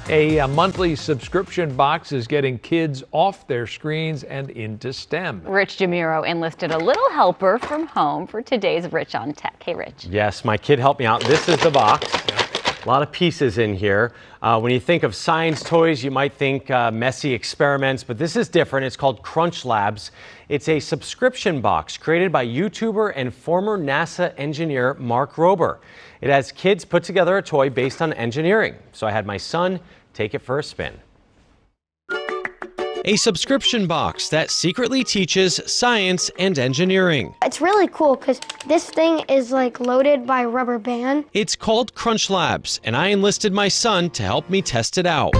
A monthly subscription box is getting kids off their screens and into STEM. Rich DeMuro enlisted a little helper from home for today's Rich on Tech. Hey, Rich. Yes, my kid helped me out. This is the box. A lot of pieces in here. When you think of science toys, you might think messy experiments, but this is different. It's called CrunchLabs. It's a subscription box created by YouTuber and former NASA engineer Mark Rober. It has kids put together a toy based on engineering. So I had my son take it for a spin. A subscription box that secretly teaches science and engineering. It's really cool because this thing is like loaded by a rubber band. It's called CrunchLabs, and I enlisted my son to help me test it out.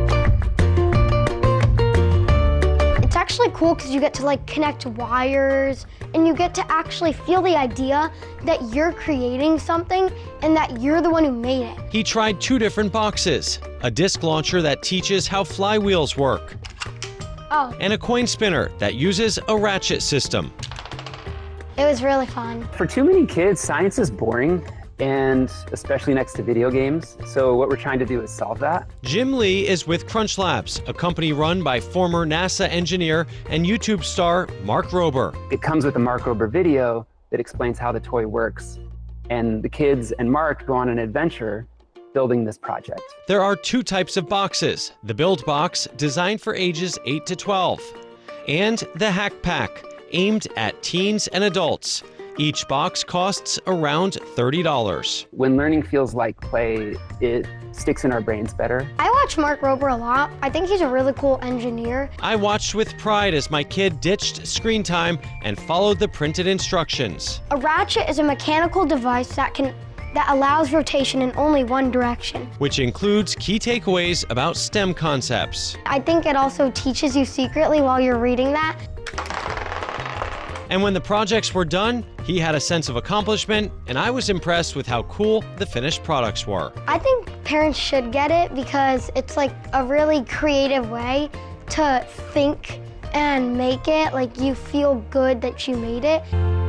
It's actually cool because you get to like connect wires and you get to actually feel the idea that you're creating something and that you're the one who made it. He tried 2 different boxes, a disc launcher that teaches how flywheels work, and a coin spinner that uses a ratchet system. It was really fun. For too many kids, science is boring, and especially next to video games. So what we're trying to do is solve that. Jim Lee is with CrunchLabs, a company run by former NASA engineer and YouTube star Mark Rober. It comes with a Mark Rober video that explains how the toy works. And the kids and Mark go on an adventure building this project. There are 2 types of boxes, the Build Box, designed for ages 8 to 12, and the Hack Pack, aimed at teens and adults. Each box costs around $30. When learning feels like play, it sticks in our brains better. I watch Mark Rober a lot. I think he's a really cool engineer. I watched with pride as my kid ditched screen time and followed the printed instructions. A ratchet is a mechanical device that allows rotation in only one direction. Which includes key takeaways about STEM concepts. I think it also teaches you secretly while you're reading that. And when the projects were done, he had a sense of accomplishment, and I was impressed with how cool the finished products were. I think parents should get it because it's like a really creative way to think and make it. Like you feel good that you made it.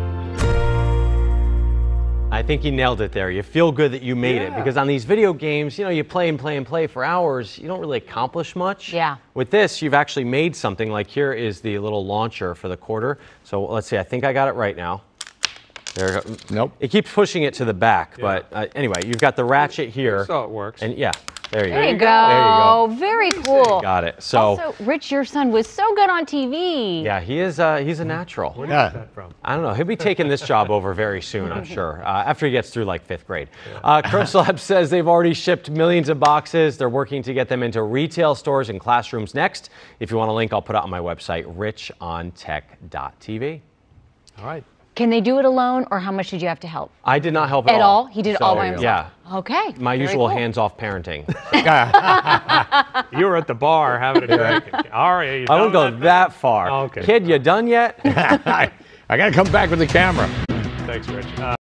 I think you nailed it there. You feel good that you made it, because on these video games, you know, you play and play and play for hours, you don't really accomplish much. Yeah. With this, you've actually made something. Like here is the little launcher for the quarter. So let's see, I think I got it right now. There. Nope. It keeps pushing it to the back, but anyway, you've got the ratchet here. So it works. And yeah, there you go. There you go. There you go. Very cool. Got it. So. Also, Rich, your son was so good on TV. Yeah, he's a natural. Where did you get that from? I don't know. He'll be taking this job over very soon, I'm sure, after he gets through like 5th grade. CrunchLabs says they've already shipped millions of boxes. They're working to get them into retail stores and classrooms next. If you want a link, I'll put it on my website, richontech.tv. All right. Can they do it alone, or how much did you have to help? I did not help At all. all? He did it all by himself? Yeah. Okay. My Very usual cool. hands-off parenting. You were at the bar having a drink. All right. I won't go that far. Okay. Kid, you done yet? I got to come back with the camera. Thanks, Rich.